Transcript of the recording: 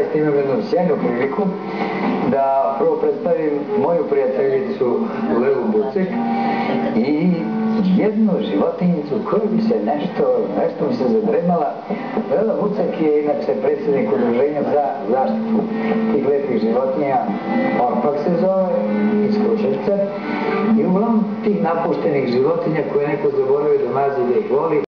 podcast imam jednu sjajnu priliku da prvo predstavim moju prijateljicu Lelu Bucek i jednu životinjicu koju bi se nešto mi se zadremala. Lela Bucek je inače predsjednik udruženja za zaštitu tih lepih životinja, Orpak se zove, iz Kruševca, i uglavnom tih napuštenih životinja koje neko zaboravio da mazi da ih voli.